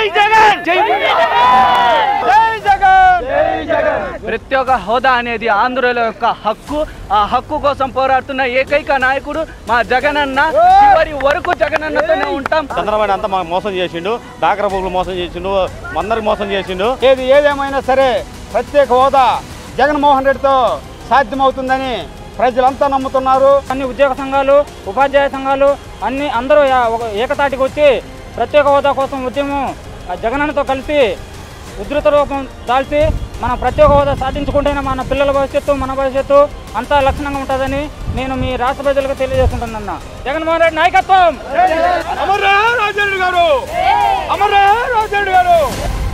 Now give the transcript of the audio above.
జగన్ జై జగన్ ప్రతి ఒక్క హోదా అనేది ఆంధ్రుల యొక్క హక్కు. ఆ హక్కు కోసం పోరాడుతున్న ఏకైక నాయకుడు మా జగనన్న. చివరి వరకు జగనన్నతోనే ఉంటాం. చంద్రబాబు అంతా మాకు మోసం చేసిండు, డాక్రా బొగ్గులు మోసం చేసిండు, అందరికి మోసం చేసిండు. ఏదేమైనా సరే ప్రత్యేక హోదా జగన్మోహన్ రెడ్డితో సాధ్యమవుతుందని ప్రజలంతా నమ్ముతున్నారు. అన్ని ఉద్యోగ సంఘాలు, ఉపాధ్యాయ సంఘాలు అందరూ ఏకతాటికి వచ్చి ప్రత్యేక హోదా కోసం ఉద్యమం జగనన్నతో కలిసి ఉధృత రూపం దాల్చి మనం ప్రత్యేక హోదా సాధించుకుంటేనే మన పిల్లల భవిష్యత్తు, మన భవిష్యత్తు అంతా లక్షణంగా ఉంటుందని నేను మీ రాష్ట్ర ప్రజలకు తెలియజేసుకుంటున్నా. జగన్మోహన్ రెడ్డి నాయకత్వం. అమర్ రాజరెడ్డి గారు.